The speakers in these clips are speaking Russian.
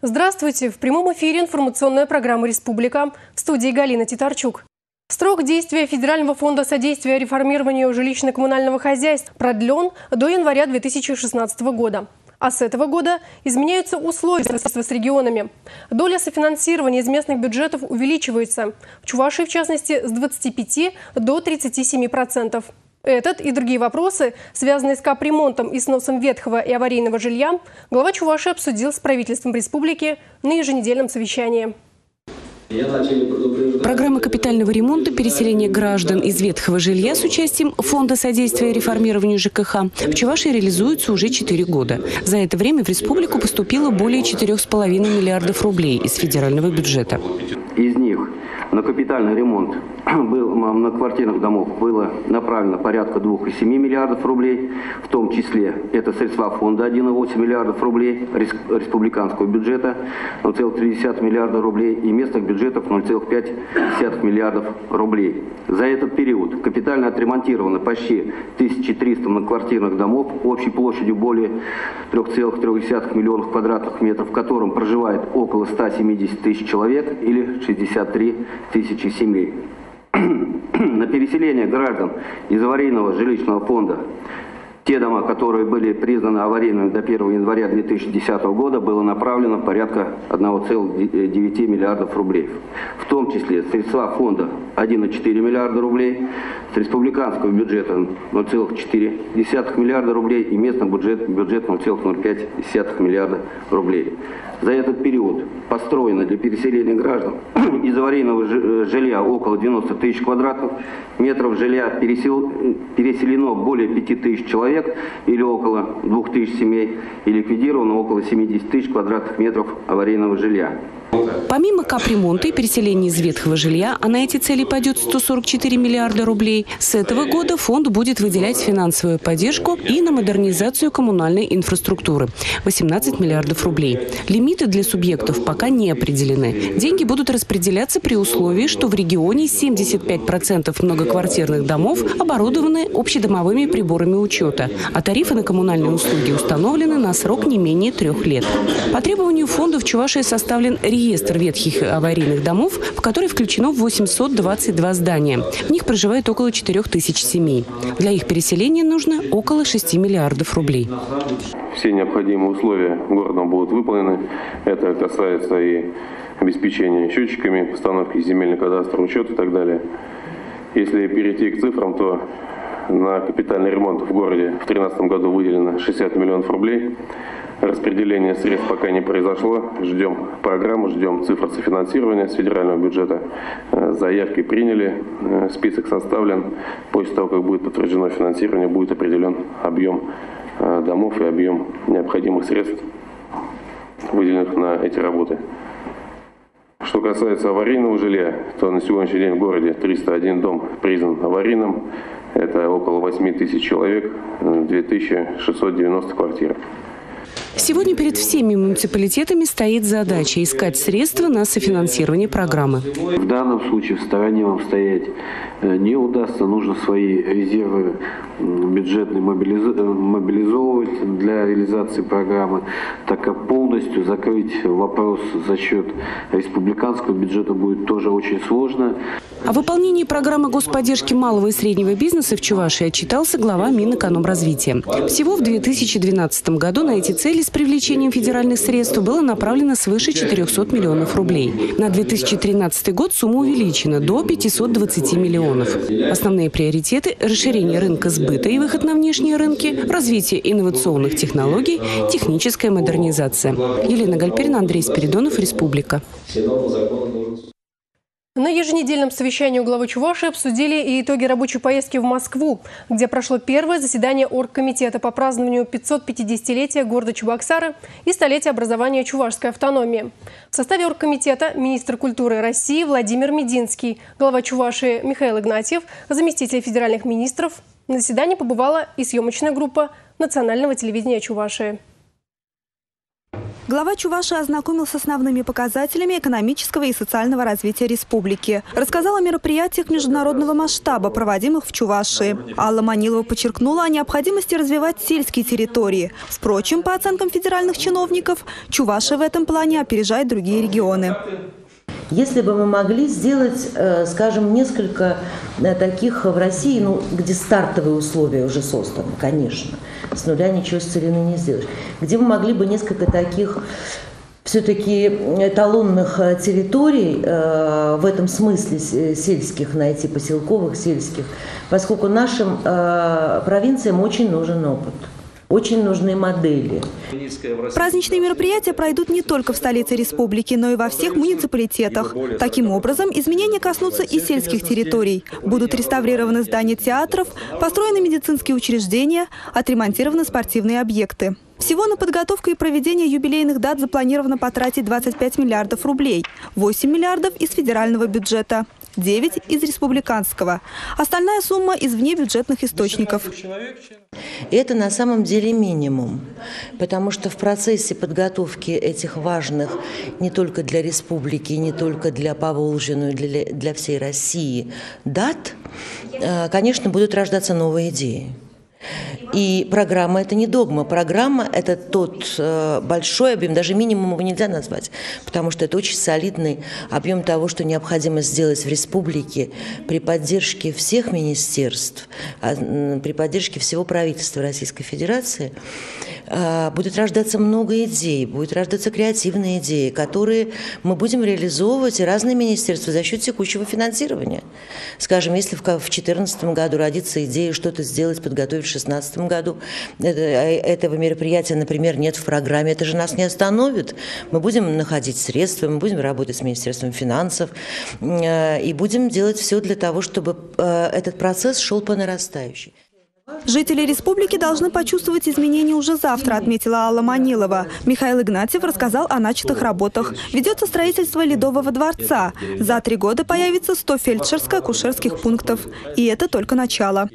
Здравствуйте! В прямом эфире информационная программа «Республика». В студии Галина Титарчук. Срок действия Федерального фонда содействия реформированию жилищно-коммунального хозяйства продлен до января 2016 года. А с этого года изменяются условия сотрудничества с регионами. Доля софинансирования из местных бюджетов увеличивается. В Чувашии, в частности, с 25 до 37%. Этот и другие вопросы, связанные с капремонтом и сносом ветхого и аварийного жилья, глава Чувашии обсудил с правительством республики на еженедельном совещании. Программа капитального ремонта переселения граждан из ветхого жилья с участием Фонда содействия реформированию ЖКХ в Чувашии реализуется уже 4 года. За это время в республику поступило более 4,5 миллиардов рублей из федерального бюджета. Из них на капитальный ремонт многоквартирных домов было направлено порядка 2,7 миллиардов рублей, в том числе это средства фонда 1,8 миллиардов рублей, республиканского бюджета 0,3 миллиарда рублей и местных бюджетов 0,5 миллиардов рублей. За этот период капитально отремонтировано почти 1300 многоквартирных домов общей площадью более 3,3 миллионов квадратных метров, в котором проживает около 170 тысяч человек или 63 тысячи семей. На переселение граждан из аварийного жилищного фонда, те дома, которые были признаны аварийными до 1 января 2010 года, было направлено порядка 1,9 миллиардов рублей. В том числе средства фонда 1,4 миллиарда рублей, с республиканского бюджета 0,4 миллиарда рублей и местный бюджет 0,05 миллиарда рублей. За этот период построено для переселения граждан из аварийного жилья около 90 тысяч квадратных метров жилья, переселено более 5 тысяч человек или около 2 тысяч семей и ликвидировано около 70 тысяч квадратных метров аварийного жилья. Помимо капремонта и переселения из ветхого жилья, а на эти цели пойдет 144 миллиарда рублей, с этого года фонд будет выделять финансовую поддержку и на модернизацию коммунальной инфраструктуры – 18 миллиардов рублей. Лимиты для субъектов пока не определены. Деньги будут распределяться при условии, что в регионе 75% многоквартирных домов оборудованы общедомовыми приборами учета, а тарифы на коммунальные услуги установлены на срок не менее 3 лет. По требованию фонда в Чувашии составлен реестр ветхих аварийных домов, в который включено 822 здания. В них проживает около 4000 семей. Для их переселения нужно около 6 миллиардов рублей. Все необходимые условия городом будут выполнены. Это касается и обеспечения счетчиками, постановки земельного кадастра, учета и так далее. Если перейти к цифрам, то на капитальный ремонт в городе в 2013 году выделено 60 миллионов рублей. Распределение средств пока не произошло. Ждем программу, ждем цифр софинансирования с федерального бюджета. Заявки приняли, список составлен. После того, как будет подтверждено финансирование, будет определен объем домов и объем необходимых средств, выделенных на эти работы. Что касается аварийного жилья, то на сегодняшний день в городе 301 дом признан аварийным. Это около 8 тысяч человек, 2690 квартир. Сегодня перед всеми муниципалитетами стоит задача искать средства на софинансирование программы. В данном случае в стороне вам стоять не удастся. Нужно свои резервы бюджетные мобилизовывать для реализации программы, так как полностью закрыть вопрос за счет республиканского бюджета будет тоже очень сложно. О выполнении программы господдержки малого и среднего бизнеса в Чувашии отчитался глава Минэкономразвития. Всего в 2012 году на эти цели с привлечением федеральных средств было направлено свыше 400 миллионов рублей. На 2013 год сумма увеличена до 520 миллионов. Основные приоритеты – расширение рынка сбыта и выход на внешние рынки, развитие инновационных технологий, техническая модернизация. Елена Гальперина, Андрей Спиридонов, Республика. На еженедельном совещании у главы Чувашии обсудили и итоги рабочей поездки в Москву, где прошло первое заседание оргкомитета по празднованию 550-летия города Чебоксары и столетия образования чувашской автономии. В составе оргкомитета министр культуры России Владимир Мединский, глава Чувашии Михаил Игнатьев, заместитель федеральных министров. На заседании побывала и съемочная группа национального телевидения Чувашии. Глава Чувашии ознакомился с основными показателями экономического и социального развития республики. Рассказал о мероприятиях международного масштаба, проводимых в Чувашии. Алла Манилова подчеркнула о необходимости развивать сельские территории. Впрочем, по оценкам федеральных чиновников, Чувашия в этом плане опережает другие регионы. Если бы мы могли сделать, скажем, несколько таких в России, где стартовые условия уже созданы, конечно, с нуля ничего с целины не сделаешь, где мы могли бы несколько таких все-таки эталонных территорий в этом смысле сельских найти, поселковых, сельских, поскольку нашим провинциям очень нужен опыт. Очень нужны модели. Праздничные мероприятия пройдут не только в столице республики, но и во всех муниципалитетах. Таким образом, изменения коснутся и сельских территорий. Будут реставрированы здания театров, построены медицинские учреждения, отремонтированы спортивные объекты. Всего на подготовку и проведение юбилейных дат запланировано потратить 25 миллиардов рублей. 8 миллиардов из федерального бюджета, 9 из республиканского. Остальная сумма из внебюджетных источников. Это на самом деле минимум, потому что в процессе подготовки этих важных не только для республики, не только для Поволжья, но и для всей России дат, конечно, будут рождаться новые идеи. И программа – это не догма. Программа – это тот большой объем, даже минимум его нельзя назвать, потому что это очень солидный объем того, что необходимо сделать в республике при поддержке всех министерств, при поддержке всего правительства Российской Федерации. Будет рождаться много идей, будут рождаться креативные идеи, которые мы будем реализовывать, и разные министерства за счет текущего финансирования. Скажем, если в 2014 году родится идея что-то сделать, подготовить в 2016 году, этого мероприятия, например, нет в программе, это же нас не остановит. Мы будем находить средства, мы будем работать с Министерством финансов и будем делать все для того, чтобы этот процесс шел по нарастающей. Жители республики должны почувствовать изменения уже завтра, отметила Алла Манилова. Михаил Игнатьев рассказал о начатых работах. Ведется строительство Ледового дворца. За 3 года появится 100 фельдшерско-акушерских пунктов. И это только начало.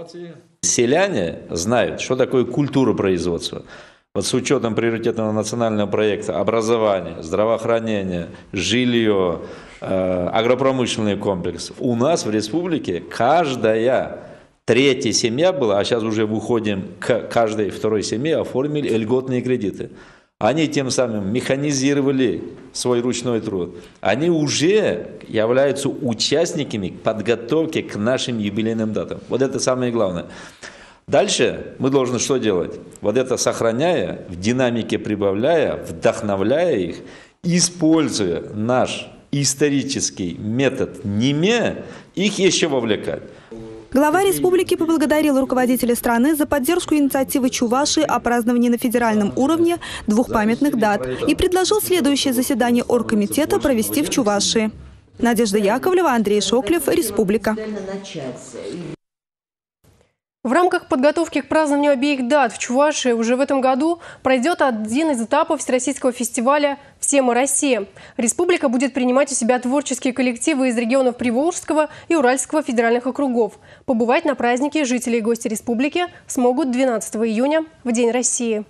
Селяне знают, что такое культура производства. Вот с учетом приоритетного национального проекта образование, здравоохранение, жилье, агропромышленный комплекс. У нас в республике каждая 3-я семья была, а сейчас уже выходим к каждой 2-й семье, оформили льготные кредиты. Они тем самым механизировали свой ручной труд. Они уже являются участниками подготовки к нашим юбилейным датам. Вот это самое главное. Дальше мы должны что делать? Вот это сохраняя, в динамике прибавляя, вдохновляя их, используя наш исторический метод НИМЕ, их еще вовлекать. Глава республики поблагодарил руководителя страны за поддержку инициативы Чувашии о праздновании на федеральном уровне 2 памятных дат и предложил следующее заседание оргкомитета провести в Чувашии. Надежда Яковлева, Андрей Шоклев, Республика. В рамках подготовки к празднованию обеих дат в Чувашии уже в этом году пройдет один из этапов Всероссийского фестиваля «Все мы Россия». Республика будет принимать у себя творческие коллективы из регионов Приволжского и Уральского федеральных округов. Побывать на празднике жители и гости республики смогут 12 июня, в День России.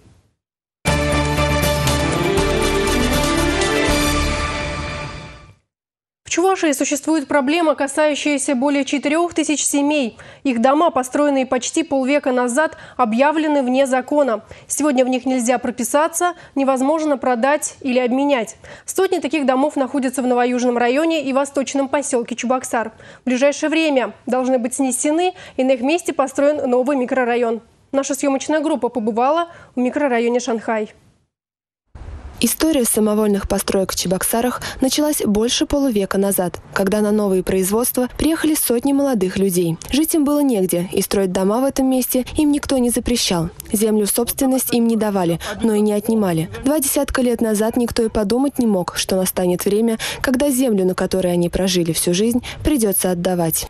В Чувашии существует проблема, касающаяся более 4000 семей. Их дома, построенные почти полвека назад, объявлены вне закона. Сегодня в них нельзя прописаться, невозможно продать или обменять. Сотни таких домов находятся в Новоюжном районе и восточном поселке Чебоксар. В ближайшее время должны быть снесены, и на их месте построен новый микрорайон. Наша съемочная группа побывала в микрорайоне Шанхай. История самовольных построек в Чебоксарах началась больше полувека назад, когда на новые производства приехали сотни молодых людей. Жить им было негде, и строить дома в этом месте им никто не запрещал. Землю в собственность им не давали, но и не отнимали. 20 лет назад никто и подумать не мог, что настанет время, когда землю, на которой они прожили всю жизнь, придется отдавать.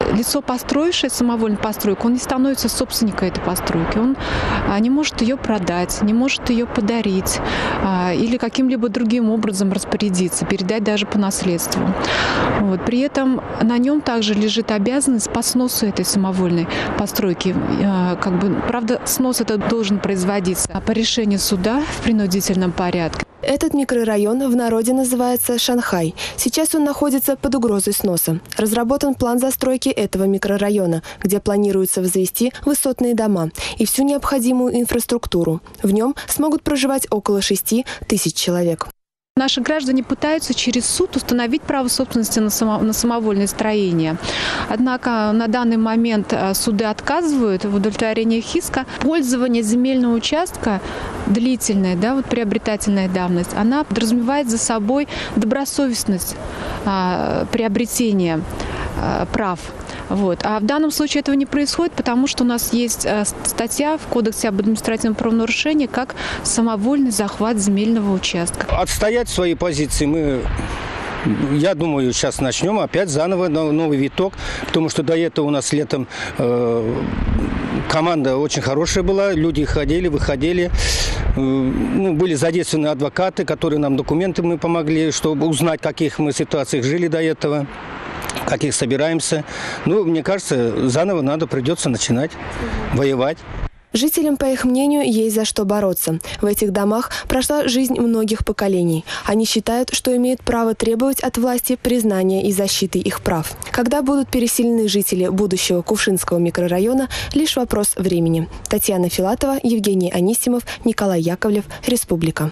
Лицо, построившее самовольную постройку, он не становится собственником этой постройки. Он не может ее продать, не может ее подарить или каким-либо другим образом распорядиться, передать даже по наследству. Вот. При этом на нем также лежит обязанность по сносу этой самовольной постройки. Правда, снос этот должен производиться по решению суда в принудительном порядке. Этот микрорайон в народе называется Шанхай. Сейчас он находится под угрозой сноса. Разработан план застройки этого микрорайона, где планируется возвести высотные дома и всю необходимую инфраструктуру. В нем смогут проживать около 6 тысяч человек. Наши граждане пытаются через суд установить право собственности на самовольное строение. Однако на данный момент суды отказывают в удовлетворении их иска. Пользование земельного участка длительная, приобретательная давность, она подразумевает за собой добросовестность приобретения прав. А в данном случае этого не происходит, потому что у нас есть статья в Кодексе об административном правонарушении как самовольный захват земельного участка. Отстоять свои позиции я думаю, сейчас начнем опять заново новый виток, потому что до этого у нас летом команда очень хорошая была, люди ходили, выходили. Были задействованы адвокаты, которые нам документы помогли, чтобы узнать, в каких мы ситуациях жили до этого. Каких собираемся. Мне кажется, заново придется начинать воевать. Жителям, по их мнению, есть за что бороться. В этих домах прошла жизнь многих поколений. Они считают, что имеют право требовать от власти признания и защиты их прав. Когда будут переселены жители будущего Кувшинского микрорайона, лишь вопрос времени. Татьяна Филатова, Евгений Анисимов, Николай Яковлев, Республика.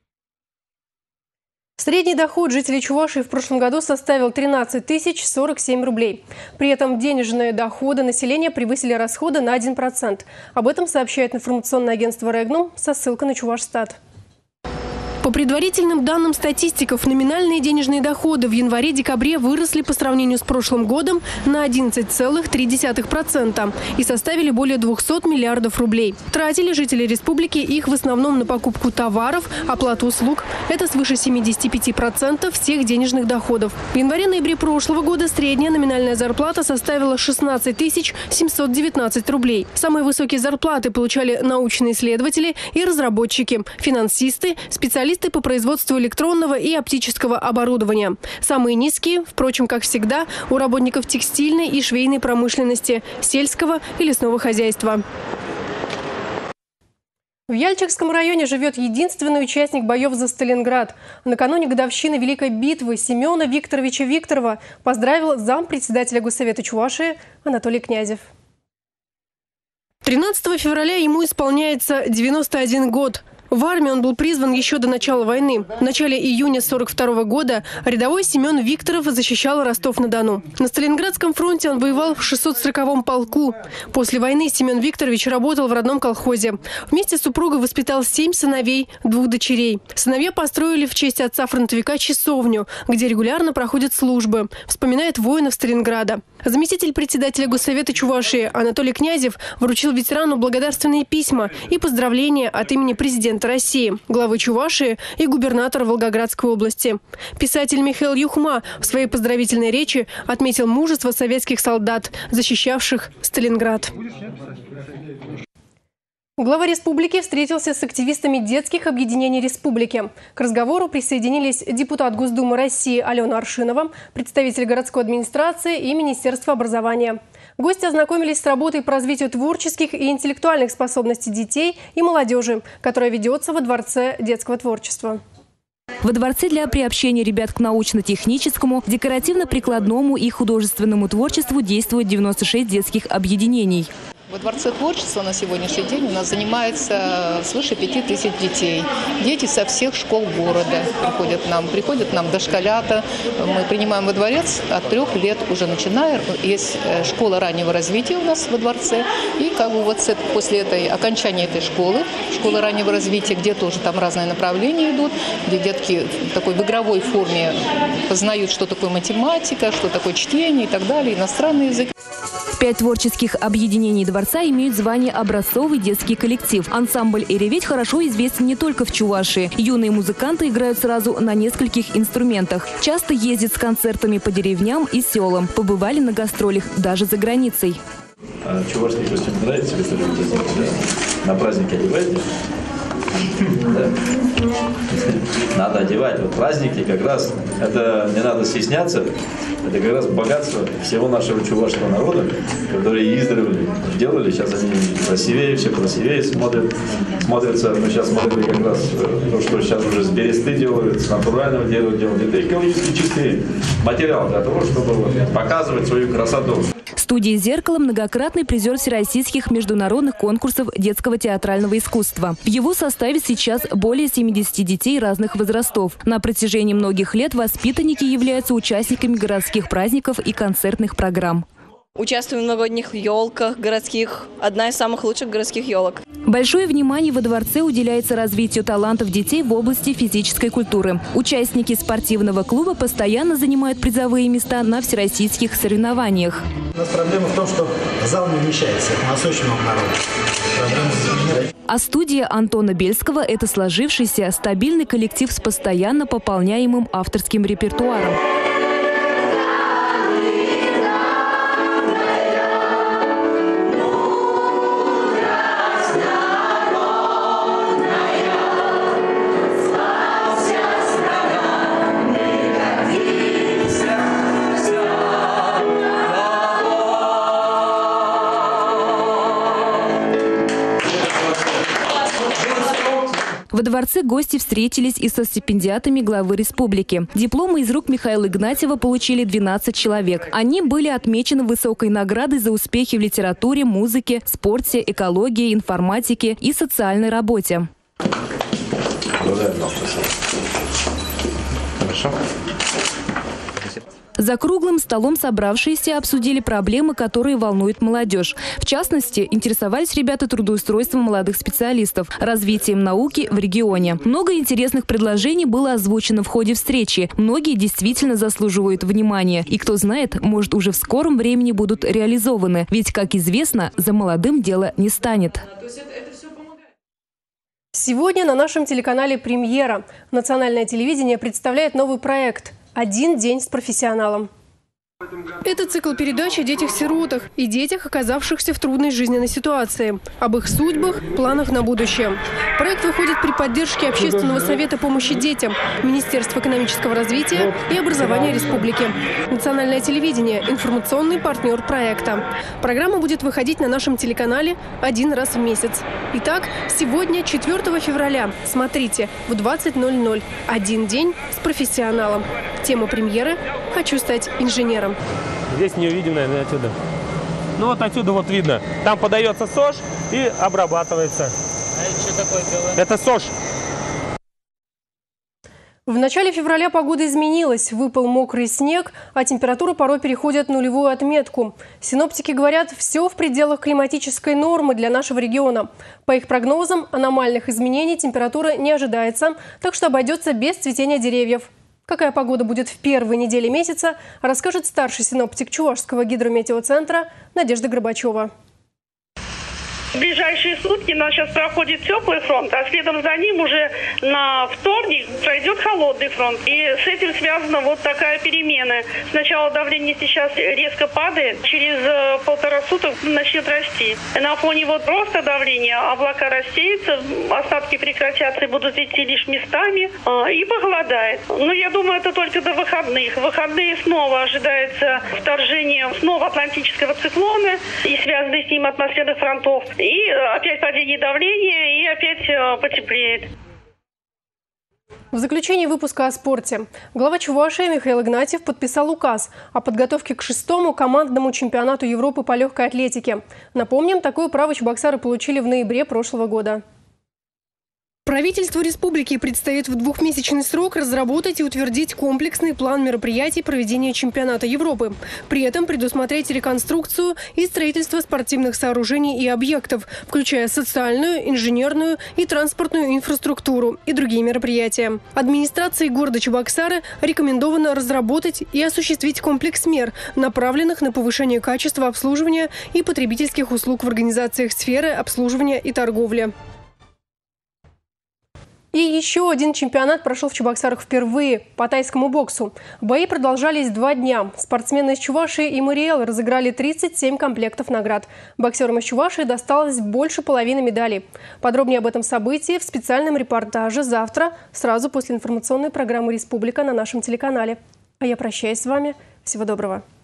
Средний доход жителей Чувашии в прошлом году составил 13 047 рублей. При этом денежные доходы населения превысили расходы на 1%. Об этом сообщает информационное агентство «Регнум» со ссылкой на Чувашстат. По предварительным данным статистиков, номинальные денежные доходы в январе-декабре выросли по сравнению с прошлым годом на 11,3% и составили более 200 миллиардов рублей. Тратили жители республики их в основном на покупку товаров, оплату услуг. Это свыше 75% всех денежных доходов. В январе-ноябре прошлого года средняя номинальная зарплата составила 16 719 рублей. Самые высокие зарплаты получали научные исследователи и разработчики, финансисты, специалисты по производству электронного и оптического оборудования. Самые низкие, впрочем, как всегда, у работников текстильной и швейной промышленности, сельского и лесного хозяйства. В Яльчикском районе живет единственный участник боев за Сталинград. Накануне годовщины Великой битвы Семена Викторовича Викторова поздравил зампредседателя Госсовета Чувашии Анатолий Князев. 13 февраля ему исполняется 91 год. В армию он был призван еще до начала войны. В начале июня 1942 года рядовой Семен Викторов защищал Ростов-на-Дону. На Сталинградском фронте он воевал в 640-м полку. После войны Семен Викторович работал в родном колхозе. Вместе с супругой воспитал 7 сыновей, 2 дочерей. Сыновья построили в честь отца-фронтовика часовню, где регулярно проходят службы. Вспоминает воинов Сталинграда. Заместитель председателя Госсовета Чувашии Анатолий Князев вручил ветерану благодарственные письма и поздравления от имени президента России, главы Чувашии и губернатора Волгоградской области. Писатель Михаил Юхма в своей поздравительной речи отметил мужество советских солдат, защищавших Сталинград. Глава республики встретился с активистами детских объединений республики. К разговору присоединились депутат Госдумы России Алена Аршинова, представитель городской администрации и Министерства образования. Гости ознакомились с работой по развитию творческих и интеллектуальных способностей детей и молодежи, которая ведется во Дворце детского творчества. Во дворце для приобщения ребят к научно-техническому, декоративно-прикладному и художественному творчеству действует 96 детских объединений. Во Дворце творчества на сегодняшний день у нас занимается свыше 5000 детей. Дети со всех школ города приходят к нам дошколята. Мы принимаем во дворец от 3 лет уже начиная. Есть школа раннего развития у нас во дворце. И после окончания этой школы раннего развития, где тоже там разные направления идут, где детки в такой в игровой форме познают, что такое математика, что такое чтение и так далее, иностранный язык. 5 творческих объединений дворца имеют звание «Образцовый детский коллектив». Ансамбль «Эреветь» хорошо известен не только в Чувашии. Юные музыканты играют сразу на нескольких инструментах. Часто ездят с концертами по деревням и селам. Побывали на гастролях даже за границей. Чувашский костюм нравится? На праздники одеваете? Да? Надо одевать. Вот праздники как раз, это не надо стесняться, это как раз богатство всего нашего чувашского народа, которые издревле делали. Сейчас они красивее, все красивее смотрятся. Мы сейчас смотрели как раз то, что сейчас уже с бересты делают, с натурального дерева делают. Это экологически чистый материал для того, чтобы показывать свою красоту. Студия «Зеркало» – многократный призер всероссийских международных конкурсов детского театрального искусства. В его составе сейчас более 70 детей разных возрастов. На протяжении многих лет воспитанники являются участниками городских праздников и концертных программ. Участвуем в новогодних елках городских. Одна из самых лучших городских елок. Большое внимание во дворце уделяется развитию талантов детей в области физической культуры. Участники спортивного клуба постоянно занимают призовые места на всероссийских соревнованиях. У нас проблема в том, что зал не вмещается. У нас очень много народу. А студия Антона Бельского – это сложившийся стабильный коллектив с постоянно пополняемым авторским репертуаром. Во дворце гости встретились и со стипендиатами главы республики. Дипломы из рук Михаила Игнатьева получили 12 человек. Они были отмечены высокой наградой за успехи в литературе, музыке, спорте, экологии, информатике и социальной работе. Хорошо. За круглым столом собравшиеся обсудили проблемы, которые волнуют молодежь. В частности, интересовались ребята трудоустройством молодых специалистов, развитием науки в регионе. Много интересных предложений было озвучено в ходе встречи. Многие действительно заслуживают внимания. И кто знает, может, уже в скором времени будут реализованы. Ведь, как известно, за молодым дело не станет. Сегодня на нашем телеканале «Премьера». Национальное телевидение представляет новый проект «Один день с профессионалом». Это цикл передач о детях-сиротах и детях, оказавшихся в трудной жизненной ситуации. Об их судьбах, планах на будущее. Проект выходит при поддержке Общественного совета помощи детям, Министерства экономического развития и образования республики. Национальное телевидение – информационный партнер проекта. Программа будет выходить на нашем телеканале один раз в месяц. Итак, сегодня, 4 февраля, смотрите в 20:00 «Один день с профессионалом». Тема премьеры «Хочу стать инженером». Здесь не увидим, наверное, отсюда. Ну вот отсюда вот видно. Там подается СОЖ и обрабатывается. А это что такое белое? Это СОЖ. В начале февраля погода изменилась. Выпал мокрый снег, а температура порой переходит нулевую отметку. Синоптики говорят, все в пределах климатической нормы для нашего региона. По их прогнозам, аномальных изменений температура не ожидается, так что обойдется без цветения деревьев. Какая погода будет в первой неделе месяца, расскажет старший синоптик Чувашского гидрометеоцентра Надежда Горбачева. В ближайшие сутки у нас сейчас проходит теплый фронт, а следом за ним уже на вторник пройдет холодный фронт. И с этим связана вот такая перемена. Сначала давление сейчас резко падает, через полтора суток начнет расти. На фоне вот роста давления облака рассеются, осадки прекратятся и будут идти лишь местами, и похолодает. Но я думаю, это только до выходных. В выходные снова ожидается вторжение снова атлантического циклона и связанных с ним атмосферных фронтов. И опять падение давления, и опять потеплеет. В заключении выпуска о спорте. Глава Чувашии Михаил Игнатьев подписал указ о подготовке к 6-му командному чемпионату Европы по легкой атлетике. Напомним, такое право чебоксары получили в ноябре прошлого года. Правительству республики предстоит в двухмесячный срок разработать и утвердить комплексный план мероприятий проведения чемпионата Европы. При этом предусмотреть реконструкцию и строительство спортивных сооружений и объектов, включая социальную, инженерную и транспортную инфраструктуру и другие мероприятия. Администрации города Чебоксары рекомендовано разработать и осуществить комплекс мер, направленных на повышение качества обслуживания и потребительских услуг в организациях сферы обслуживания и торговли. И еще один чемпионат прошел в Чебоксарах впервые по тайскому боксу. Бои продолжались 2 дня. Спортсмены из Чувашии и Мариэл разыграли 37 комплектов наград. Боксерам из Чувашии досталось больше половины медалей. Подробнее об этом событии в специальном репортаже завтра, сразу после информационной программы «Республика» на нашем телеканале. А я прощаюсь с вами. Всего доброго.